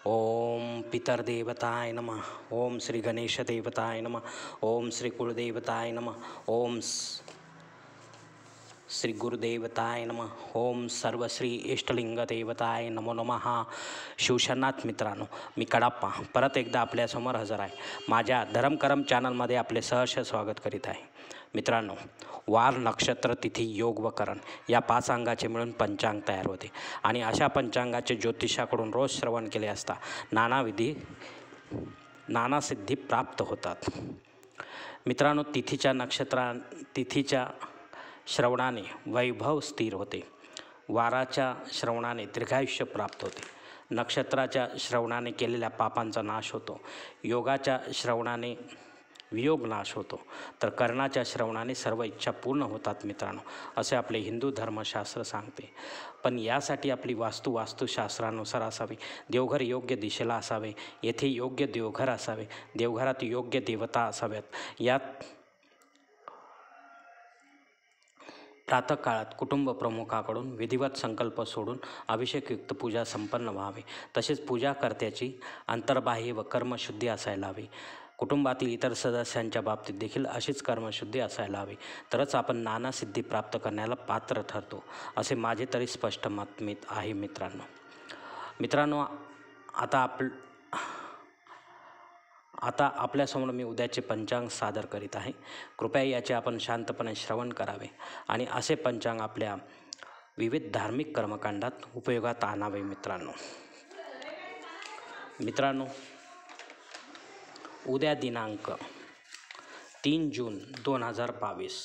ओम पितरदेवताय नमः। ओम श्री गणेश देवताय नमः। ओम श्री कुलदेवताय नमः। ओम श्री गुरुदेवताय नमः। ओम सर्वश्री इष्टलिंग देवताय नमो नमः। शिवशरणार्थ मित्रांनो, मी कडाप्पा परत एकदा आपल्यासमोर हजर आहे। माझ्या धर्मकरम चॅनलमध्ये आपले सहर्ष स्वागत करीत आहे। मित्रांनो, वार, नक्षत्र, तिथी, योग व करण या 5 अंगाचे मिळून पंचांग तयार होते आणि अशा पंचांगाचे ज्योतिषाकडून रोज श्रवण केले असता नाना सिद्धी प्राप्त होतात। मित्रांनो, तिथीच्या श्रवणाने वैभव स्थिर होते, वाराच्या श्रवणाने दीर्घायुष्य प्राप्त होते, नक्षत्राच्या श्रवणाने केलेल्या पापांचा नाश होतो, योगाच्या श्रवणाने वियोग नाश होतो, तर कर्णाच्या श्रवणाने सर्व इच्छा पूर्ण होतात। मित्रांनो, असे आपले हिंदू धर्मशास्त्र सांगते। पण यासाठी आपली वास्तुशास्त्रानुसार असावी, देवघर योग्य दिशेला असावे, येथे योग्य देवघर असावे, देवघरात योग्य देवता असाव्यात। यात प्रातःकाळात कुटुंब प्रमुखाकडून विधिवत संकल्प सोडून अभिषेकयुक्त पूजा संपन्न व्हावी। तसेच पूजाकर्त्याची अंतर्बाह्य व कर्मशुद्धी असायला हवी। कुटुंबातील इतर सदस्यांच्या बाबतीत देखील अशीच कर्मशुद्धी असायला हवी, तरच आपण नाना सिद्धी प्राप्त करण्याला पात्र ठरतो, असे माझे तरी स्पष्ट मत आहे। मित्रांनो, आता आपल्यासमोर मी उद्याचे पंचांग सादर करीत आहे। कृपया याचे आपण शांतपणे श्रवण करावे आणि असे पंचांग आपल्या विविध धार्मिक कर्मकांडात उपयोगात आणावे। मित्रांनो, उद्या दिनांक 3 जून 2022,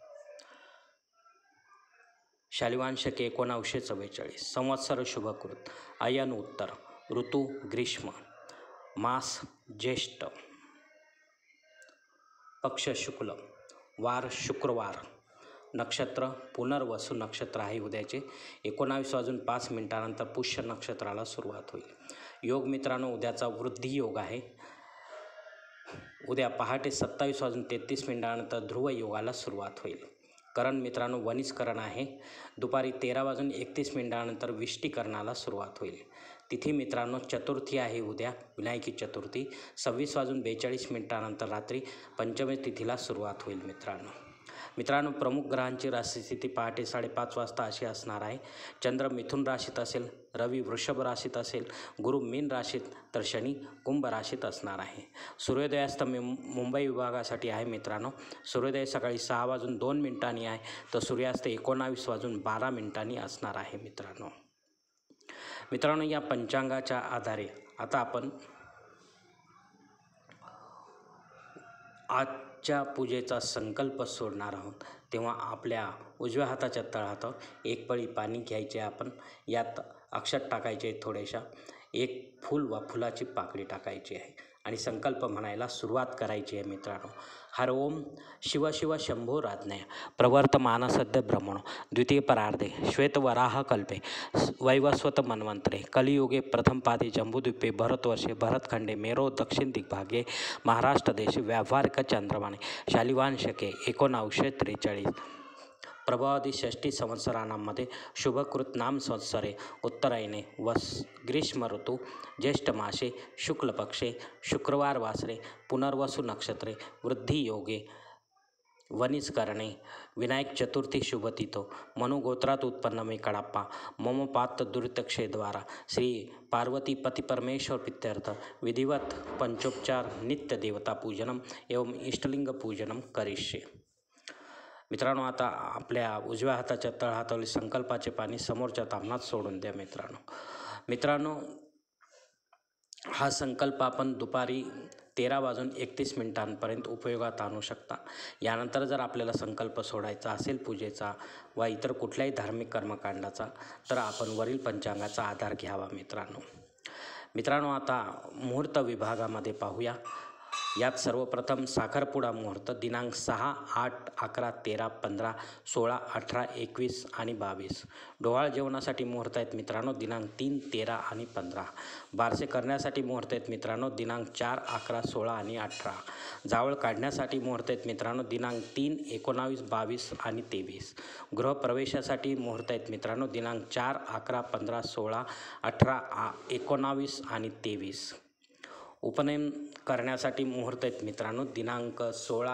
शालिवान शके 1944, संवत्सर शुभकृत, अयन उत्तर, ऋतू ग्रीष्म, मास ज्येष्ठ, पक्ष शुक्ल, वार शुक्रवार, नक्षत्र पुनर्वसू नक्षत्र आहे उद्याचे। 19:05 पुष्य नक्षत्राला सुरुवात होईल। योग मित्रांनो, उद्याचा वृद्धी योग आहे। उद्या पहाटे 27:33 ध्रुव योगाला सुरुवात होईल। करण मित्रांनो, वनिजकरण आहे। दुपारी 13:31 विष्टीकरणाला सुरुवात होईल। तिथी मित्रांनो, चतुर्थी आहे उद्या, विनायकी चतुर्थी। 26:42 रात्री पंचमी तिथीला सुरुवात होईल। मित्रांनो, प्रमुख ग्रहांची राशीस्थिती पहाटे 5:30 वाजता अशी असणार आहे। चंद्र मिथुन राशीत असेल, रवी वृषभ राशीत असेल, गुरु मीन राशीत, तर शनी कुंभ राशीत असणार आहे। सूर्योदयास्त मुंबई विभागासाठी आहे मित्रांनो। सूर्योदय सकाळी 6:02 आहे, तर सूर्यास्त 19:12 असणार आहे। मित्रांनो, या पंचांगाच्या आधारे आता आपण आजच्या पूजेचा संकल्प सोडणार आहोत। तेव्हा आपल्या उजव्या हाताच्या तळहातावर एक पळी पाणी घ्यायचे, आपण यात अक्षत टाकायचे थोड्याशा, एक फूल वा फुलाची पाकळी टाकायची आहे आणि संकल्प म्हणायला सुरुवात करायची आहे। मित्रांनो, हर ओम शिव शिव शंभो राज्ञया प्रवर्तमान सद्य ब्रह्मणो द्वितीय परार्धे श्वेतवराह कल्पे वैवस्वत मन्वंतरे कलियुगे प्रथम पादे जम्बूद्वीपे भरतवर्षे भरतखंडे मेरो दक्षिण दिग्भागे महाराष्ट्र देशे व्यावहारिक चंद्रमाने शालिवान शके 1943 प्रभावती 6 संवत्सरांमध्ये शुभकृत नाम संवत्सरे उत्तरायणे ग्रीष्म ऋतू ज्येष्ठ मासे शुक्ल पक्षे शुक्रवार वासरे पुनर्वसु नक्षत्रे वृद्धी योगे वनिजकरणे विनायक चतुर्थी शुभतिथो मनुगोत्रात उत्पन्न मे कडाप्पा मम पात्र दुरितक्षे द्वारा श्री पार्वती पति परमेश्वर प्रीत्यर्थ विधिवत पंचोपचार नित्य देवता पूजनम एवं इष्टलिंग पूजनम करिष्ये। मित्रांनो, आता आपल्या उजव्या हाताच्या तळहातावरील संकल्पाचे पाणी समोरच्या ताम्हणात सोडून द्या। मित्रांनो, हा संकल्प आपण दुपारी 13:31 उपयोगात आणू शकता। यानंतर जर आपल्याला संकल्प सोडायचा असेल पूजेचा वा इतर कुठल्याही धार्मिक कर्मकांडाचा, तर आपण वरील पंचांगाचा आधार घ्यावा। मित्रांनो, आता मुहूर्त विभागामध्ये पाहूया। यात सर्वप्रथम साखरपुडा मुहूर्त दिनांक 6, 8, 11, 13, 15, 16, 18, 21 आणि 22. डोहाळ जेवणासाठी मुहूर्त आहेत मित्रांनो दिनांक 3, 13 आणि 15. बारसे करण्यासाठी मुहूर्त आहेत मित्रांनो दिनांक 4, 11, 16 आणि 18. जावळ काढण्यासाठी मुहूर्त आहेत मित्रांनो दिनांक 3, 19, 22 आणि 23. गृहप्रवेशासाठी मुहूर्त आहेत मित्रांनो दिनांक 4, 11, 15, 16, 18, 19 आणि 23. उपनयन करण्यासाठी मुहूर्त आहेत मित्रांनो दिनांक 16.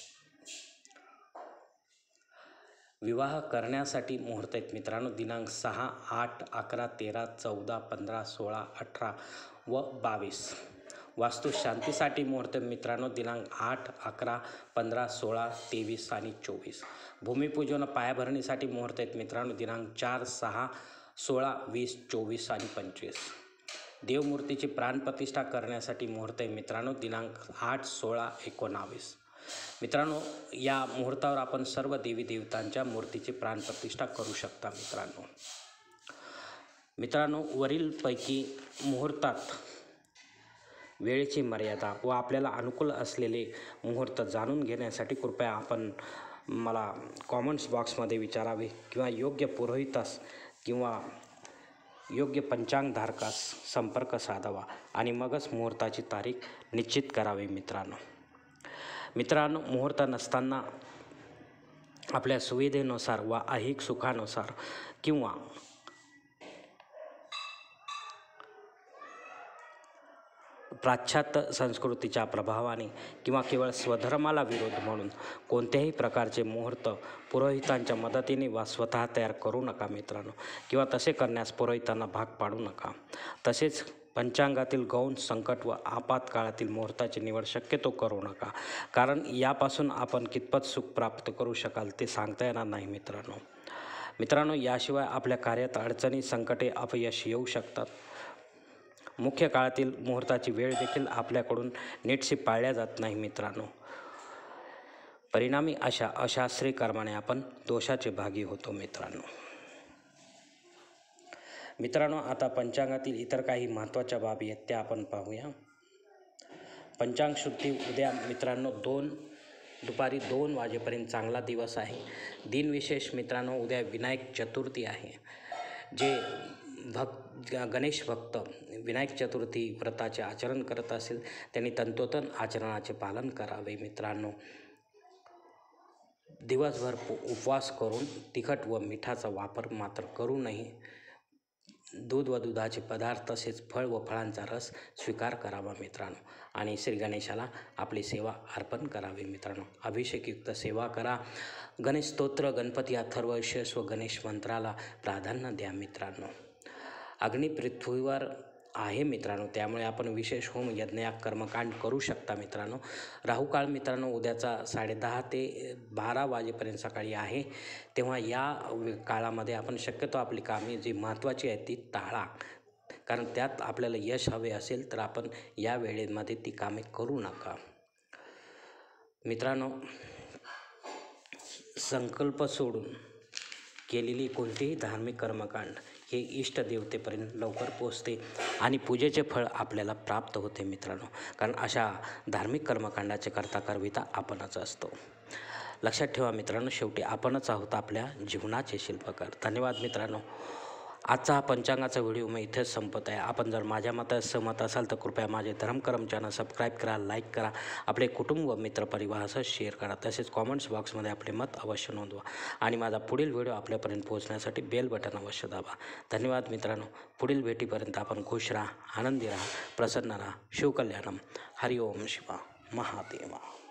विवाह करण्यासाठी मुहूर्त आहेत मित्रांनो दिनांक 6, 8, 11, 13, 14, 15, 16, 18 व 22. वास्तुशांतीसाठी मुहूर्त मित्रांनो दिनांक 8, 11, 15, 16, 23 आणि 24. भूमिपूजन पायाभरणीसाठी मुहूर्त आहेत मित्रांनो दिनांक 4, 6, 16, 20, 24 आणि 25. देवमूर्तीची प्राणप्रतिष्ठा करण्यासाठी मुहूर्त आहे मित्रांनो दिनांक 8, 16, 19. मित्रांनो या मुहूर्तावर आपण सर्व देवी देवतांच्या मूर्तीची प्राणप्रतिष्ठा करू शकता. मित्रांनो वरीलपैकी मुहूर्तात वेळेची मर्यादा व आपल्याला अनुकूल असलेले मुहूर्त जाणून घेण्यासाठी कृपया आपण मला कॉमेंट्स बॉक्समध्ये विचारावे किंवा योग्य पुरोहितास किंवा योग्य पंचांगधारकास संपर्क साधावा आणि मगच मुहूर्ताची तारीख निश्चित करावी. मित्रांनो मुहूर्त नसताना आपल्या सुविधेनुसार व ऐहिक सुखानुसार किंवा पाश्चात्य संस्कृतीच्या प्रभावाने किंवा केवळ स्वधर्माला विरोध म्हणून कोणत्याही प्रकारचे मुहूर्त पुरोहितांच्या मदतीने वा स्वतः तयार करू नका मित्रांनो, किंवा तसे करण्यास पुरोहितांना भाग पाडू नका. तसेच पंचांगातील गौण संकट व आपत्काळातील मुहूर्ताची निवड शक्यतो करू नका, कारण यापासून आपण कितपत सुख प्राप्त करू शकाल ते सांगता येणार नाही मित्रांनो याशिवाय आपल्या कार्यात अडचणी, संकटे, अपयश येऊ शकतात. मुख्य काळातील मुहूर्ताची वेळ देखील आपल्याकडून नीटशी पाळल्या जात नाही मित्रांनो. परिणामी अशा अशास्त्रीय कर्माने आपण दोषाचे भागी होतो मित्रांनो आता पंचांगातील इतर काही महत्त्वाच्या बाबी आहेत त्या आपण पाहूया. पंचांग शुद्धी उद्या मित्रांनो दुपारी 2 वाजेपर्यंत चांगला दिवस आहे. दिनविशेष मित्रांनो उद्या विनायक चतुर्थी आहे. जे गणेश भक्त विनायक चतुर्थी व्रताचे आचरण करत असेल त्यांनी तंतोतंत आचरणाचे पालन करावे मित्रांनो. दिवसभर उपवास करून तिखट व मिठाचा वापर मात्र करू नये. दूध व दुधाचे पदार्थ तसेच फळ व फळांचा रस स्वीकार करावा मित्रांनो. आणि श्री गणेशाला आपली सेवा अर्पण करावी मित्रांनो. अभिषेकयुक्त सेवा करा. गणेश स्तोत्र, गणपती अथर्वशीर्ष व गणेश मंत्राला प्राधान्य द्या मित्रांनो. अग्नी पृथ्वीवर आहे मित्रांनो, त्यामुळे आपण विशेष होम यज्ञ कर्मकांड करू शकता मित्रांनो. राहुकाळ मित्रांनो उद्याचा 10:30 ते 12 वाजेपर्यंत सकाळी आहे. तेव्हा या काळामध्ये आपण शक्यतो आपली कामे जी महत्त्वाची आहेत ती टाळा, कारण त्यात आपल्याला यश हवे असेल तर आपण या वेळेमध्ये ती कामे करू नका मित्रांनो. संकल्प सोडून केलेली कोणतेही धार्मिक कर्मकांड हे इष्टदेवतेपर्यंत लवकर पोचते आणि पूजेचे फळ आपल्याला प्राप्त होते मित्रांनो, कारण अशा धार्मिक कर्मकांडाचे करता करविता आपणच असतो. लक्षात ठेवा मित्रांनो, शेवटी आपणच आहोत आपल्या जीवनाचे शिल्पकार. धन्यवाद मित्रांनो. आजचा हा पंचांगाचा व्हिडिओ मी इथेच संपत आहे. आपण जर माझ्या मतात सहमत असाल तर कृपया माझे धर्मकरम चॅनल सबस्क्राईब करा, लाईक करा, आपले कुटुंब व मित्रपरिवारासह शेअर करा. तसेच कॉमेंट्स बॉक्समध्ये आपले मत अवश्य नोंदवा आणि माझा पुढील व्हिडिओ आपल्यापर्यंत पोहोचण्यासाठी बेल बटन अवश्य दाबा. धन्यवाद मित्रांनो. पुढील भेटीपर्यंत आपण खुश राहा, आनंदी राहा, प्रसन्न राहा. शिवकल्याणम. हरिओम शिवा महादेवा.